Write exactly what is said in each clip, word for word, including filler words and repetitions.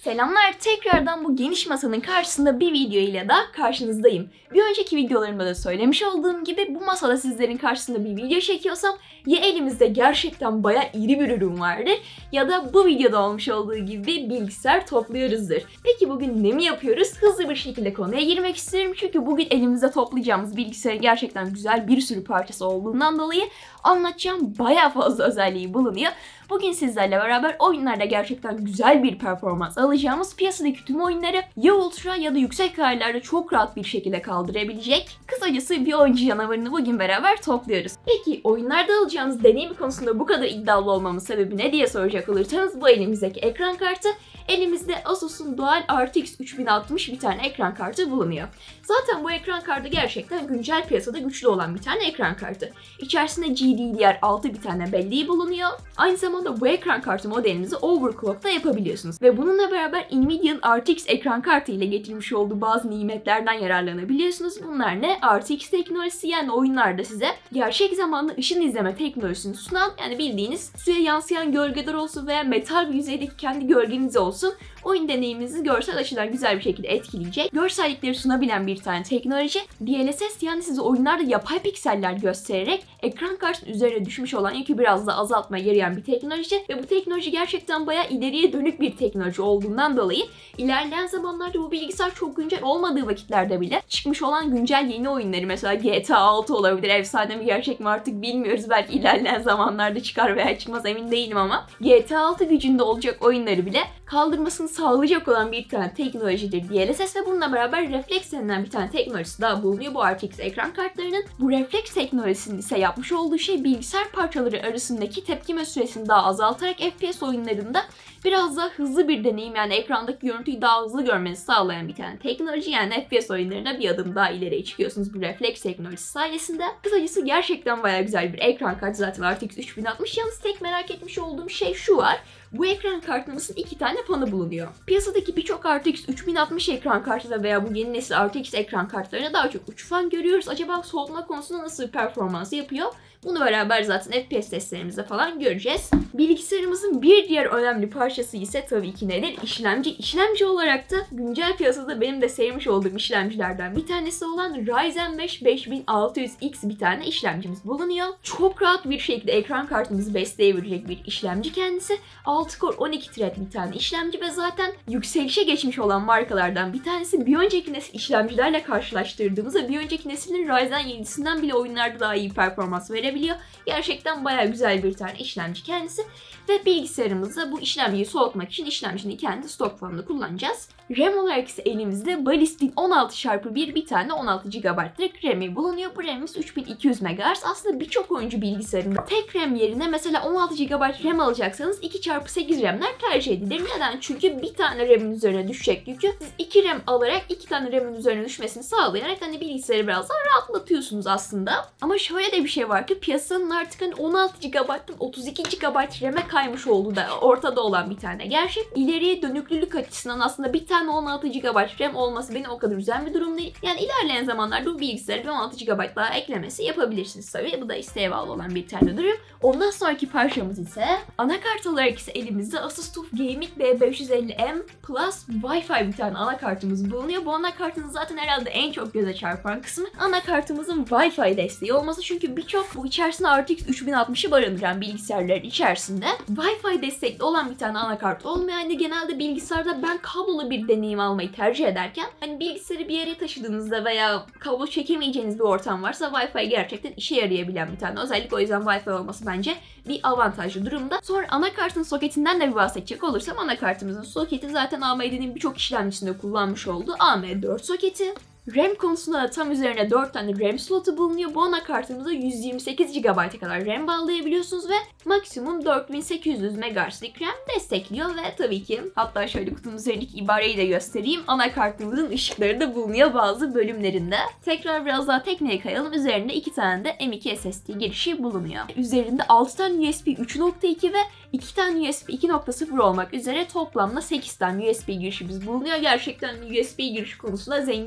Selamlar, tekrardan bu geniş masanın karşısında bir video ile daha karşınızdayım. Bir önceki videolarımda da söylemiş olduğum gibi bu masada sizlerin karşısında bir video çekiyorsam ya elimizde gerçekten bayağı iri bir ürün vardır ya da bu videoda olmuş olduğu gibi bilgisayar topluyoruzdur. Peki bugün ne mi yapıyoruz? Hızlı bir şekilde konuya girmek isterim çünkü bugün elimizde toplayacağımız bilgisayarın gerçekten güzel bir sürü parçası olduğundan dolayı anlatacağım bayağı fazla özelliği bulunuyor. Bugün sizlerle beraber oyunlarda gerçekten güzel bir performans alacağımız piyasadaki tüm oyunları ya ultra ya da yüksek ayarlarda çok rahat bir şekilde kaldırabilecek kısacası bir oyuncu canavarını bugün beraber topluyoruz. Peki oyunlarda alacağımız deneyim konusunda bu kadar iddialı olmamın sebebi ne diye soracak olursanız bu elimizdeki ekran kartı. Elimizde Asus'un Dual R T X üç bin altmış bir tane ekran kartı bulunuyor. Zaten bu ekran kartı gerçekten güncel piyasada güçlü olan bir tane ekran kartı. İçerisinde G D D R altı bir tane belleği bulunuyor. Aynı zamanda bu ekran kartı modelinizi overclock da yapabiliyorsunuz. Ve bununla beraber Nvidia'nın R T X ekran kartı ile getirmiş olduğu bazı nimetlerden yararlanabiliyorsunuz. Bunlar ne? R T X teknolojisi, yani oyunlarda size gerçek zamanlı ışın izleme teknolojisini sunan, yani bildiğiniz suya yansıyan gölgeler olsun veya metal bir yüzeydeki kendi gölgeniz olsun. Oyun deneyiminizi görsel açıdan güzel bir şekilde etkileyecek, görsellikleri sunabilen bir tane teknoloji. D L S S, yani size oyunlarda yapay pikseller göstererek ekran kartının üzerine düşmüş olan yükü biraz da azaltmaya yarayan bir teknoloji. Ve bu teknoloji gerçekten bayağı ileriye dönük bir teknoloji olduğundan dolayı ilerleyen zamanlarda bu bilgisayar çok güncel olmadığı vakitlerde bile çıkmış olan güncel yeni oyunları, mesela G T A altı olabilir, efsane mi gerçek mi artık bilmiyoruz, belki ilerleyen zamanlarda çıkar veya çıkmaz emin değilim, ama G T A altı gücünde olacak oyunları bile kaldırmasını sağlayacak olan bir tane teknolojidir D L S S ve bununla beraber refleks denilen bir tane teknolojisi daha bulunuyor bu R T X ekran kartlarının. Bu refleks teknolojisinin ise yapmış olduğu şey bilgisayar parçaları arasındaki tepkime süresini daha azaltarak F P S oyunlarında biraz daha hızlı bir deneyim, yani ekrandaki görüntüyü daha hızlı görmenizi sağlayan bir tane teknoloji. Yani F P S oyunlarında bir adım daha ileriye çıkıyorsunuz bu refleks teknolojisi sayesinde. Kısacası gerçekten bayağı güzel bir ekran kartı, zaten R T X üç bin altmış. Yalnız tek merak etmiş olduğum şey şu var. Bu ekran kartımızın iki tane fanı bulunuyor. Piyasadaki birçok R T X üç bin altmış ekran kartında veya bu yeni nesil R T X ekran kartlarında daha çok uç fan görüyoruz. Acaba soğutma konusunda nasıl bir performans yapıyor? Bunu beraber zaten F P S testlerimizde falan göreceğiz. Bilgisayarımızın bir diğer önemli parçası ise tabii ki nedir? İşlemci. İşlemci olarak da güncel piyasada benim de sevmiş olduğum işlemcilerden bir tanesi olan Ryzen beş beş bin altı yüz X bir tane işlemcimiz bulunuyor. Çok rahat bir şekilde ekran kartımızı besleyebilecek bir işlemci kendisi. altı core on iki thread bir tane işlemci ve zaten yükselişe geçmiş olan markalardan bir tanesi. Bir önceki nesil işlemcilerle karşılaştırdığımızda bir önceki neslin Ryzen yedisinden bile oyunlarda daha iyi performans verebiliyor. Gerçekten bayağı güzel bir tane işlemci kendisi. Ve bilgisayarımızda bu işlemciyi soğutmak için işlemcinin kendi stok fanını kullanacağız. RAM olarak ise elimizde Balistik on altı çarpı bir bir tane on altı gigabaytlık RAM'i bulunuyor. Bu RAM'imiz üç bin iki yüz megahertz. Aslında birçok oyuncu bilgisayarında tek RAM yerine mesela on altı gigabayt RAM alacaksanız iki çarpı sekiz RAM'ler tercih edilir. Neden? Çünkü bir tane RAM'in üzerine düşecek yükü siz iki RAM alarak iki tane RAM'in üzerine düşmesini sağlayarak hani bilgisayarı biraz daha rahatlatıyorsunuz aslında. Ama şöyle de bir şey var ki piyasanın artık hani on altı gigabayttan otuz iki gigabayt RAM'e kaymış olduğu da ortada olan bir tane gerçek. İleriye dönüklülük açısından aslında bir tane on altı gigabayt RAM olması beni o kadar üzen bir durum değil. Yani ilerleyen zamanlarda bu bilgisayara bir on altı gigabayt daha eklemesi yapabilirsiniz tabii. Bu da isteğe bağlı olan bir tane durum. Ondan sonraki parçamız ise anakart olarak ise elimizde Asus TUF Gaming B beş yüz elli M Plus Wi-Fi bir tane anakartımız bulunuyor. Bu anakartın zaten herhalde en çok göze çarpan kısmı anakartımızın Wi-Fi desteği olması. Çünkü birçok bu içerisinde R T X üç bin altmışı barındıran bilgisayarların içerisinde Wi-Fi destekli olan bir tane anakart olmuyor. Yani genelde bilgisayarda ben kablolu bir deneyim almayı tercih ederken hani bilgisayarı bir yere taşıdığınızda veya kablo çekemeyeceğiniz bir ortam varsa Wi-Fi gerçekten işe yarayabilen bir tane özellik. O yüzden Wi-Fi olması bence bir avantajlı durumda. Sonra anakartın soketinden de bir bahsedecek olursam anakartımızın soketi zaten A M D'nin birçok işlemcisinde kullanmış olduğu A M dört soketi. RAM konusunda da tam üzerine dört tane RAM slotu bulunuyor. Bu anakartımıza yüz yirmi sekiz gigabayta kadar RAM bağlayabiliyorsunuz ve maksimum dört bin sekiz yüz megahertzlik RAM destekliyor ve tabii ki hatta şöyle kutunun üzerindeki ibareyi de göstereyim. Anakartımızın ışıkları da bulunuyor bazı bölümlerinde. Tekrar biraz daha tekneye kayalım. Üzerinde iki tane de M iki S S D girişi bulunuyor. Üzerinde altı tane U S B üç nokta iki ve iki tane U S B iki nokta sıfır olmak üzere toplamda sekiz tane U S B girişimiz bulunuyor. Gerçekten U S B giriş konusunda zengin bir anakart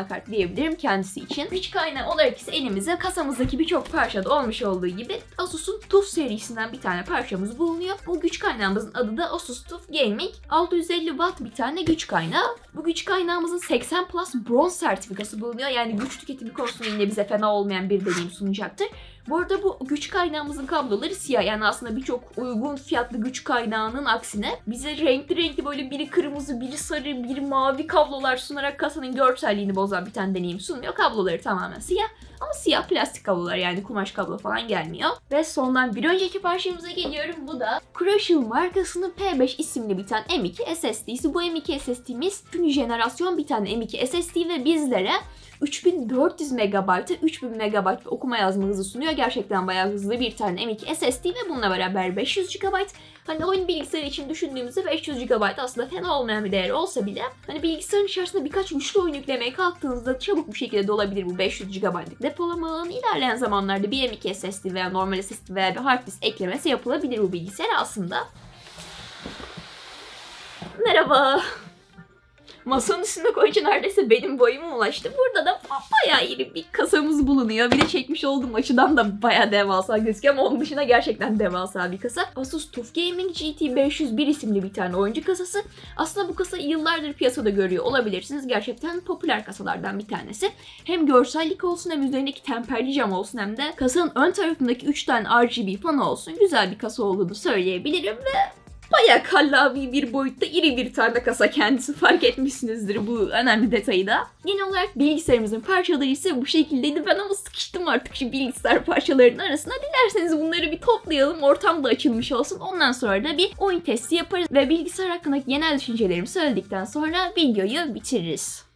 anakart diyebilirim kendisi için. Güç kaynağı olarak ise elimize kasamızdaki birçok parçada olmuş olduğu gibi Asus'un TUF serisinden bir tane parçamız bulunuyor. Bu güç kaynağımızın adı da Asus TUF Gaming. altı yüz elli watt bir tane güç kaynağı. Bu güç kaynağımızın seksen plus bronz sertifikası bulunuyor. Yani güç tüketimi konusunda yine bize fena olmayan bir deneyim sunacaktır. Bu arada bu güç kaynağımızın kabloları siyah. Yani aslında birçok uygun fiyatlı güç kaynağının aksine bize renkli renkli böyle biri kırmızı, biri sarı, biri mavi kablolar sunarak kasanın görselliğini bozan bir tane deneyim sunmuyor. Kabloları tamamen siyah. Ama siyah plastik kablolar, yani kumaş kablo falan gelmiyor. Ve sondan bir önceki parçamıza geliyorum. Bu da Crucial markasının P beş isimli bir tane M iki S S D'si. Bu M iki S S D'miz üçüncü jenerasyon bir tane M iki S S D ve bizlere üç bin dört yüz megabayt'a üç bin megabayt okuma yazma hızı sunuyor. Gerçekten bayağı hızlı bir tane M iki S S D ve bununla beraber beş yüz gigabayt. Hani oyun bilgisayarı için düşündüğümüzde beş yüz gigabayt aslında fena olmayan bir değer olsa bile hani bilgisayarın içerisinde birkaç güçlü oyun yüklemeye kalktığınızda çabuk bir şekilde dolabilir bu beş yüz gigabaytlık depolama alanı. İlerleyen zamanlarda bir M iki S S D veya normal S S D veya bir hard disk eklemesi yapılabilir bu bilgisayar aslında. Merhaba. Masanın üstünde koyunca neredeyse benim boyuma ulaştı. Burada da bayağı iri bir kasamız bulunuyor. Bir de çekmiş olduğum açıdan da bayağı devasa gözüküyor ama onun dışında gerçekten devasa bir kasa. Asus TUF Gaming G T beş yüz bir isimli bir tane oyuncu kasası. Aslında bu kasayı yıllardır piyasada görüyor olabilirsiniz. Gerçekten popüler kasalardan bir tanesi. Hem görsellik olsun, hem üzerindeki temperli cam olsun, hem de kasanın ön tarafındaki üç tane R G B fanı olsun. Güzel bir kasa olduğunu söyleyebilirim ve bayağı kallavi bir boyutta iri bir tane kasa kendisi, fark etmişsinizdir bu önemli detayı da. Genel olarak bilgisayarımızın parçaları ise bu şekildeydi. Ben ama sıkıştım artık şu bilgisayar parçalarının arasına. Dilerseniz bunları bir toplayalım, ortam da açılmış olsun. Ondan sonra da bir oyun testi yaparız ve bilgisayar hakkındaki genel düşüncelerimi söyledikten sonra videoyu bitiririz.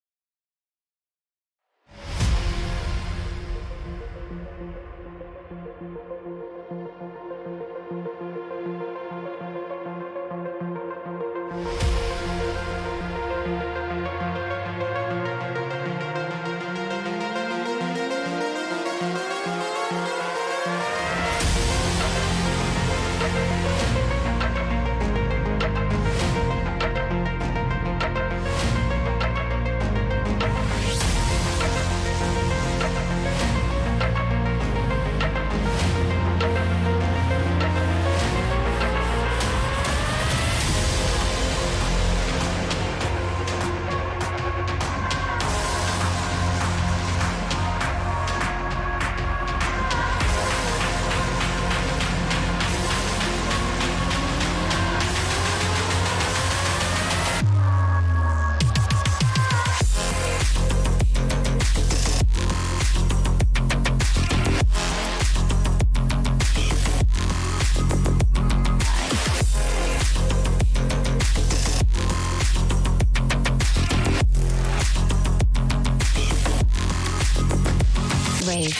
Rave.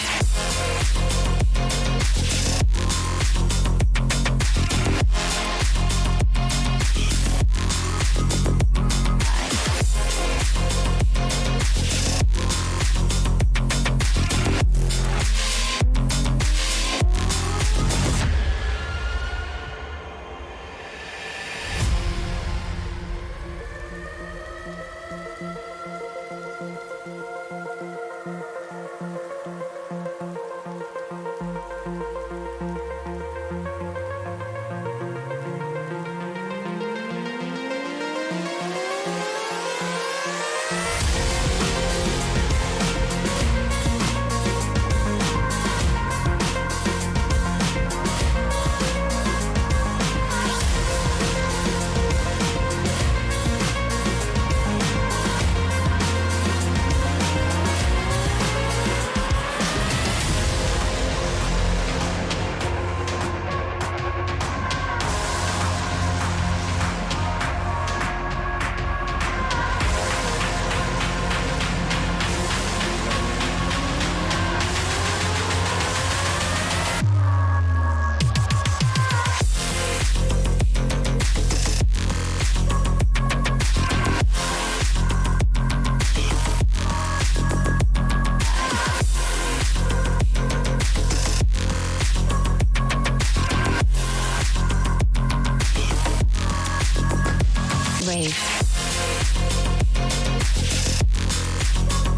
Rave.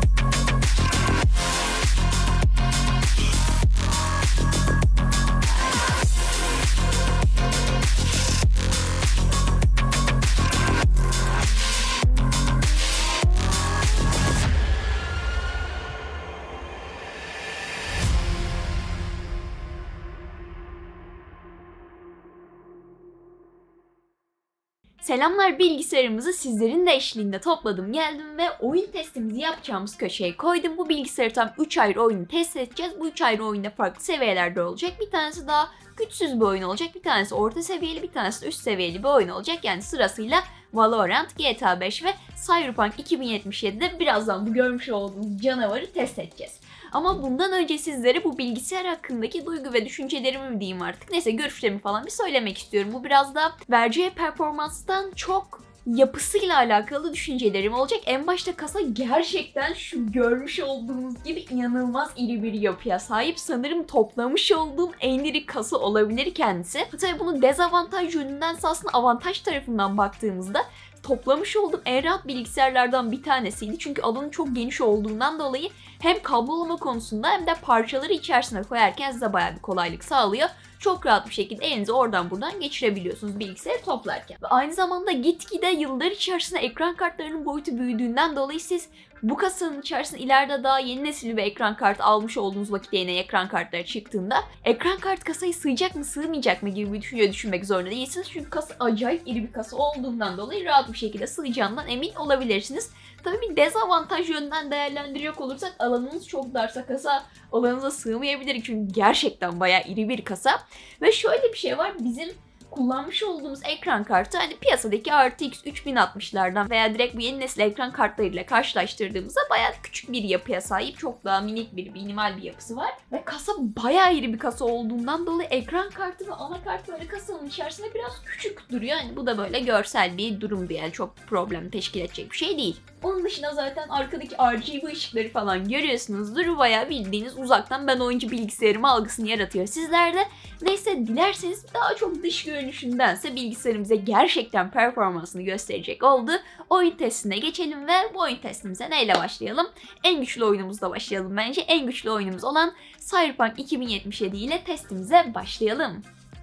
Selamlar, bilgisayarımızı sizlerin de eşliğinde topladım geldim ve oyun testimizi yapacağımız köşeye koydum. Bu bilgisayarı tam üç ayrı oyunu test edeceğiz. Bu üç ayrı oyunda farklı seviyelerde olacak. Bir tanesi daha güçsüz bir oyun olacak. Bir tanesi orta seviyeli, bir tanesi de üst seviyeli bir oyun olacak. Yani sırasıyla Valorant, G T A beş ve Cyberpunk iki bin yetmiş yedi'de birazdan bu görmüş olduğunuz canavarı test edeceğiz. Ama bundan önce sizlere bu bilgisayar hakkındaki duygu ve düşüncelerimi mi diyeyim artık, neyse görüşlerimi falan bir söylemek istiyorum. Bu biraz da vereceği performanstan çok yapısıyla alakalı düşüncelerim olacak. En başta kasa gerçekten şu görmüş olduğunuz gibi inanılmaz iri bir yapıya sahip. Sanırım toplamış olduğum en iri kasa olabilir kendisi. Tabii bunu dezavantaj yönündense aslında avantaj tarafından baktığımızda toplamış olduğum en rahat bilgisayarlardan bir tanesiydi. Çünkü alanı çok geniş olduğundan dolayı hem kablolama konusunda hem de parçaları içerisine koyarken size bayağı bir kolaylık sağlıyor. Çok rahat bir şekilde elinizi oradan buradan geçirebiliyorsunuz bilgisayarı toplarken. Ve aynı zamanda gitgide yıllar içerisinde ekran kartlarının boyutu büyüdüğünden dolayı siz bu kasanın içerisinde ileride daha yeni nesil bir ekran kartı almış olduğunuz vakitte yine ekran kartları çıktığında ekran kart kasayı sığacak mı sığmayacak mı gibi bir düşünce düşünmek zorunda değilsiniz. Çünkü kasa acayip iri bir kasa olduğundan dolayı rahat bir şekilde sığacağından emin olabilirsiniz. Tabii bir dezavantaj yönden değerlendirecek olursak alanınız çok darsa kasa alanınıza sığmayabilir. Çünkü gerçekten bayağı iri bir kasa. Ve şöyle bir şey var, bizim kullanmış olduğumuz ekran kartı hani piyasadaki R T X üç bin altmışlardan veya direkt bu yeni nesil ekran kartlarıyla karşılaştırdığımızda bayağı küçük bir yapıya sahip, çok daha minik bir minimal bir yapısı var. Ve kasa bayağı iri bir kasa olduğundan dolayı ekran kartı ve anakart böyle kasanın içerisinde biraz küçük duruyor. Yani bu da böyle görsel bir durumdu, yani çok problem teşkil edecek bir şey değil. Onun dışında zaten arkadaki R G B ışıkları falan görüyorsunuzdur. Bayağı bildiğiniz uzaktan ben oyuncu bilgisayarımı algısını yaratıyor sizlerde. Neyse, dilerseniz daha çok dış görünüşündense bilgisayarımıza gerçekten performansını gösterecek oldu. Oyun testine geçelim ve bu oyun testimize neyle başlayalım? En güçlü oyunumuzla başlayalım bence. En güçlü oyunumuz olan Cyberpunk iki bin yetmiş yedi ile testimize başlayalım.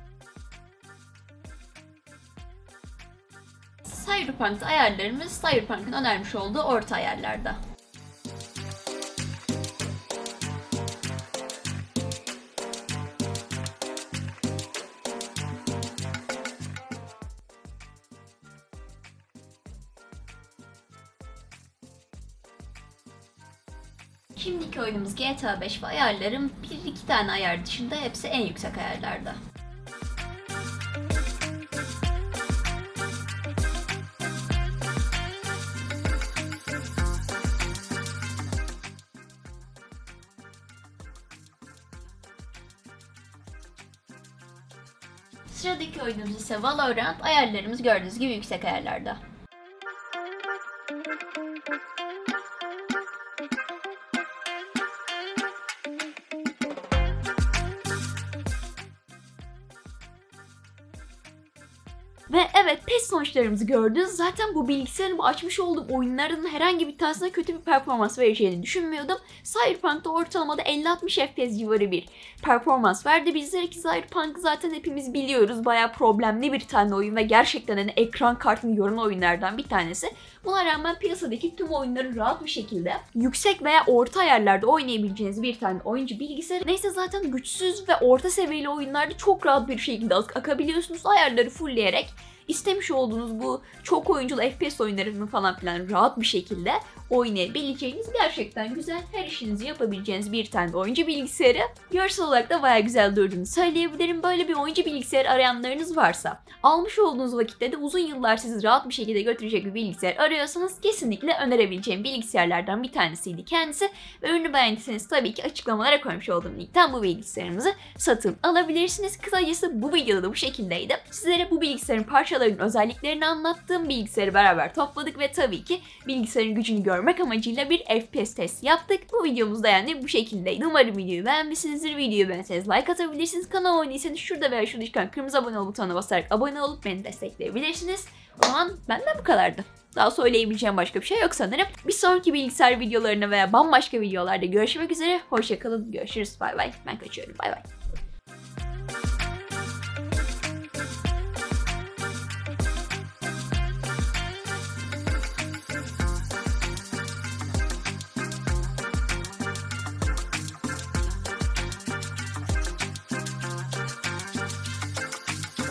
Cyberpunk'ta ayarlarımız Cyberpunk'ın önermiş olduğu orta ayarlarda. Şimdiki oyunumuz G T A beş ve ayarlarım bir iki tane ayar dışında hepsi en yüksek ayarlarda. Sıradaki oyunumuz ise Valorant, ayarlarımız gördüğünüz gibi yüksek ayarlarda. Ve evet, test sonuçlarımızı gördünüz. Zaten bu bilgisayarın açmış olduğum oyunların herhangi bir tanesine kötü bir performans vereceğini düşünmüyordum. Cyberpunk'ta ortalamada elli altmış F P S civarı bir performans verdi bizlere ki Cyberpunk zaten hepimiz biliyoruz. Bayağı problemli bir tane oyun ve gerçekten hani ekran kartını yoran oyunlardan bir tanesi. Buna rağmen piyasadaki tüm oyunları rahat bir şekilde yüksek veya orta ayarlarda oynayabileceğiniz bir tane oyuncu bilgisayarı. Neyse, zaten güçsüz ve orta seviyeli oyunlarda çok rahat bir şekilde ak akabiliyorsunuz. Ayarları fullleyerek İstemiş olduğunuz bu çok oyunculu F P S oyunlarını falan filan rahat bir şekilde oynayabileceğiniz, gerçekten güzel, her işinizi yapabileceğiniz bir tane oyuncu bilgisayarı. Görsel olarak da bayağı güzel durduğunu söyleyebilirim. Böyle bir oyuncu bilgisayar arayanlarınız varsa, almış olduğunuz vakitte de uzun yıllar sizi rahat bir şekilde götürecek bir bilgisayar arıyorsanız kesinlikle önerebileceğim bilgisayarlardan bir tanesiydi kendisi. Ve ürünü beğendiyseniz tabii ki açıklamalara koymuş olduğum linkten bu bilgisayarımızı satın alabilirsiniz. Kısacası bu videoda da bu şekildeydi. Sizlere bu bilgisayarın parçalarının özelliklerini anlattım. Bilgisayarı beraber topladık ve tabii ki bilgisayarın gücünü görmek amacıyla bir F P S testi yaptık. Bu videomuzda yani bu şekildeydi. Umarım videoyu beğenmişsinizdir. Videoyu beğenseniz like atabilirsiniz. Kanala abone değilseniz şurada veya şurada çıkan kırmızı abone ol butonuna basarak abone olup beni destekleyebilirsiniz. O zaman benden bu kadardı. Daha söyleyebileceğim başka bir şey yok sanırım. Bir sonraki bilgisayar videolarına veya bambaşka videolarda görüşmek üzere. Hoşça kalın. Görüşürüz. Bay bay. Ben kaçıyorum. Bay bay.